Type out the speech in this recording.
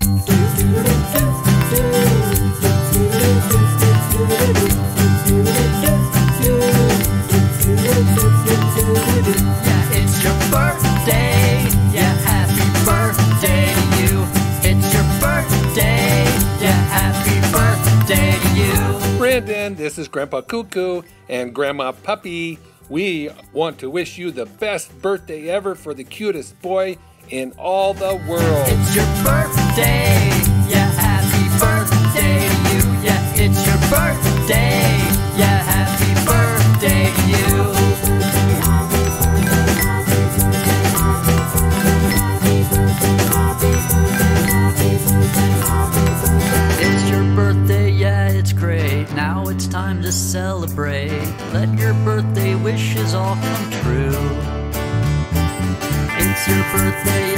Yeah, it's your birthday. Yeah, happy birthday to you. It's your birthday. Yeah, happy birthday to you. Brandon, this is Grandpa Cuckoo and Grandma Puppy. We want to wish you the best birthday ever for the cutest boy in all the world. It's your birthday. Yeah, happy birthday to you. Yeah, it's your birthday. Yeah, happy birthday to you. It's your birthday, yeah, it's great. Now it's time to celebrate. Let your birthday wishes all come true. It's your birthday,